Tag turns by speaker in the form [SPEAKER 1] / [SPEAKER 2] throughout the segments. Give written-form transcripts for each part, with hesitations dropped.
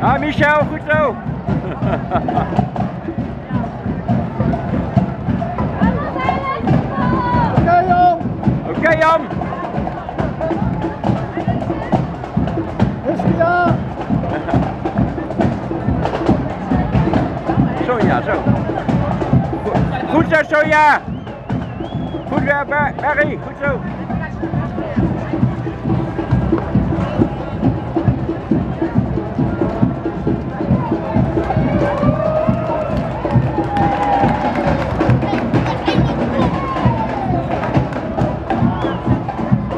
[SPEAKER 1] Ah, Michel, goed zo.
[SPEAKER 2] Oké Jan.
[SPEAKER 1] Oké Jan.
[SPEAKER 2] Ja.
[SPEAKER 1] Sonja, zo. Goed zo, Sonja. Goed Barry, goed zo.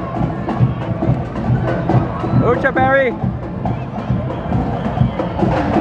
[SPEAKER 1] Goed zo, Barry.